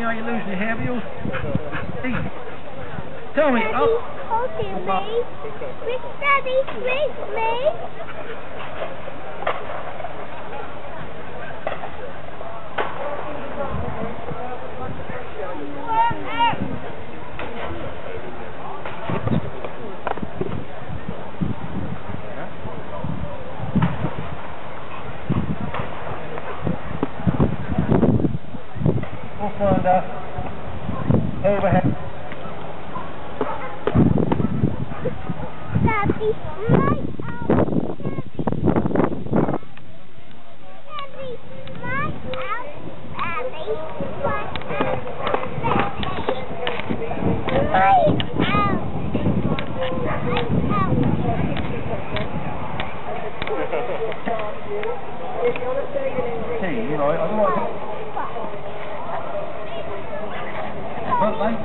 are you losing your hair wheels? Tell me. Daddy's holding me. Daddy's with me. Under, overhead. Daddy, right out. Daddy, right out. Daddy, right out. See, you know, I don't want to...